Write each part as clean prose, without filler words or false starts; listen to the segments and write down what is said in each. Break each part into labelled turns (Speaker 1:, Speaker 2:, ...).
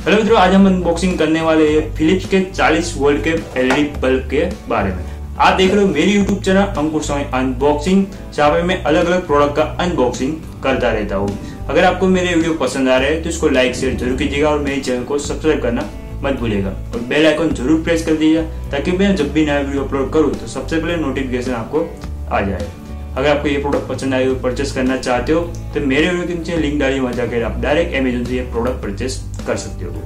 Speaker 1: Hello मित्रों, आज हम अनबॉक्सिंग करने वाले हैं फिलिप्स के 40 वोल्ट के एलईडी बल्ब के बारे में। आप देख रहे हो मेरी YouTube channel Ankur Swami unboxing, जहाँ पे मैं अलग अलग प्रोडक्ट का अनबॉक्सिंग करता रहता हूँ। अगर आपको मेरे वीडियो पसंद आ रहे हैं तो इसको लाइक शेयर जरूर कीजिएगा और मेरे चैनल को सब्सक्राइब करना मत भूलिएगा और बेल आइकन जरूर प्रेस कर दीजिएगा ताकि मैं जब भी नया वीडियो अपलोड करूँ तो सबसे पहले नोटिफिकेशन आपको आ जाए। अगर आपको ये प्रोडक्ट पसंद आए, परचेस करना चाहते हो तो मेरे वीडियो के नीचे लिंक डाली, वहां जाकर आप डायरेक्ट अमेज़न से ये प्रोडक्ट परचेस कर सकते हो।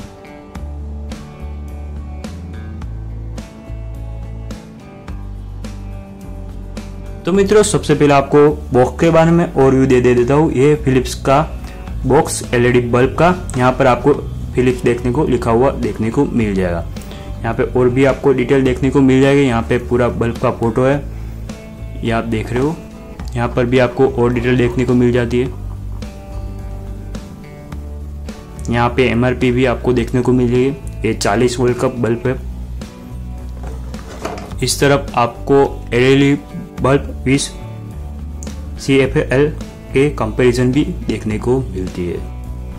Speaker 1: तो मित्रों, सबसे पहले आपको बॉक्स के बारे में ओवरव्यू दे देता हूँ। ये फिलिप्स का बॉक्स एलईडी बल्ब का, यहाँ पर आपको फिलिप्स देखने को लिखा हुआ देखने को मिल जाएगा। यहाँ पे और भी आपको डिटेल देखने को मिल जाएगी। यहाँ पे पूरा बल्ब का फोटो है, ये आप देख रहे हो। यहाँ पर भी आपको और डिटेल देखने को मिल जाती है। यहाँ पे एमआरपी भी आपको देखने को मिल जाएगी। ये 40 वोल्ट का बल्ब है। इस तरफ आपको एलईडी बल्ब 20 CFL के कंपैरिजन भी देखने को मिलती है।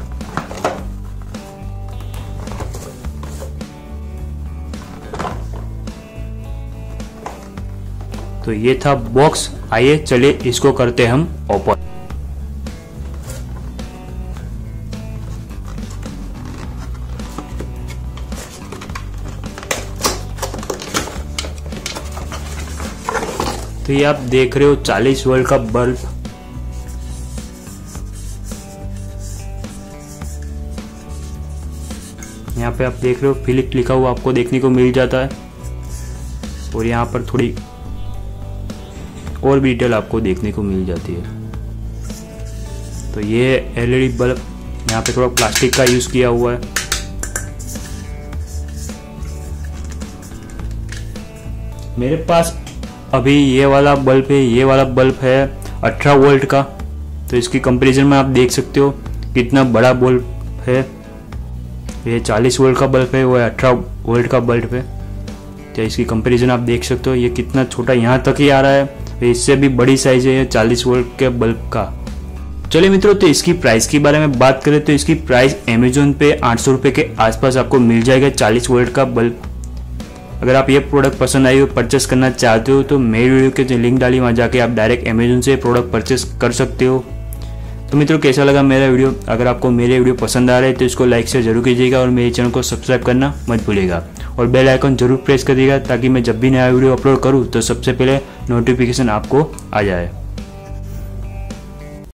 Speaker 1: तो ये था बॉक्स। आइए चलिए इसको करते हम ओपन। तो ये आप देख रहे हो 40 वोल्ट का बल्ब। यहाँ पे आप देख रहे हो फिलिप्स लिखा हुआ आपको देखने को मिल जाता है और यहाँ पर थोड़ी और भी डिटेल आपको देखने को मिल जाती है। तो ये एलईडी बल्ब, यहाँ पे थोड़ा प्लास्टिक का यूज किया हुआ है। मेरे पास अभी ये वाला बल्ब है, ये वाला बल्ब है 18 वोल्ट का। तो इसकी कंपैरिजन में आप देख सकते हो कितना बड़ा बल्ब है। ये 40 वोल्ट का बल्ब है, वो 18 वोल्ट का बल्ब है। तो इसकी कंपैरिजन आप देख सकते हो, ये कितना छोटा यहाँ तक ही आ रहा है। इससे भी बड़ी साइज है 40 वोल्ट के बल्ब का। चलिए मित्रों, तो इसकी प्राइस के बारे में बात करें तो इसकी प्राइस अमेज़न पे 800 रुपये के आसपास आपको मिल जाएगा 40 वोल्ट का बल्ब। अगर आप ये प्रोडक्ट पसंद आई हो, परचेस करना चाहते हो तो मेरी वीडियो के जो लिंक डाली वहाँ जाके आप डायरेक्ट अमेज़न से प्रोडक्ट परचेस कर सकते हो। तो मित्रों, कैसा लगा मेरा वीडियो? अगर आपको मेरे वीडियो पसंद आ रहे हैं तो इसको लाइक शेयर जरूर कीजिएगा और मेरे चैनल को सब्सक्राइब करना मत भूलिएगा और बेल आइकन जरूर प्रेस करिएगा ताकि मैं जब भी नया वीडियो अपलोड करूँ तो सबसे पहले नोटिफिकेशन आपको आ जाए।